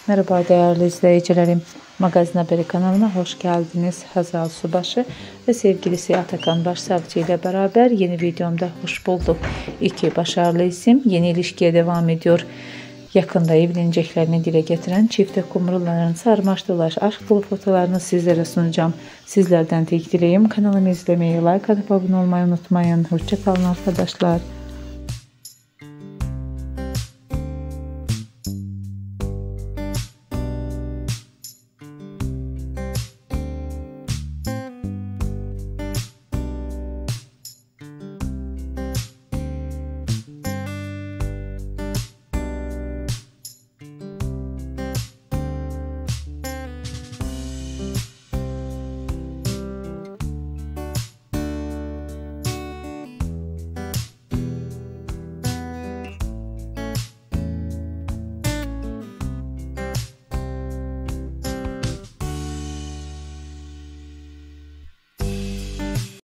Merhaba değerli izleyicilerim. Magazin Haberi kanalına hoş geldiniz. Hazal Subaşı ve sevgilisi Atakan Başsavcı ile beraber yeni videomda hoş bulduk. İki başarılı isim yeni ilişkiye devam ediyor. Yakında evleneceklerini dile getiren çifte kumruların sarmaş dolaş aşk dolu fotolarını sizlere sunacağım. Sizlerden tek dileğim kanalımı izlemeyi, like atıp abone olmayı unutmayın. Hoşça kalın arkadaşlar.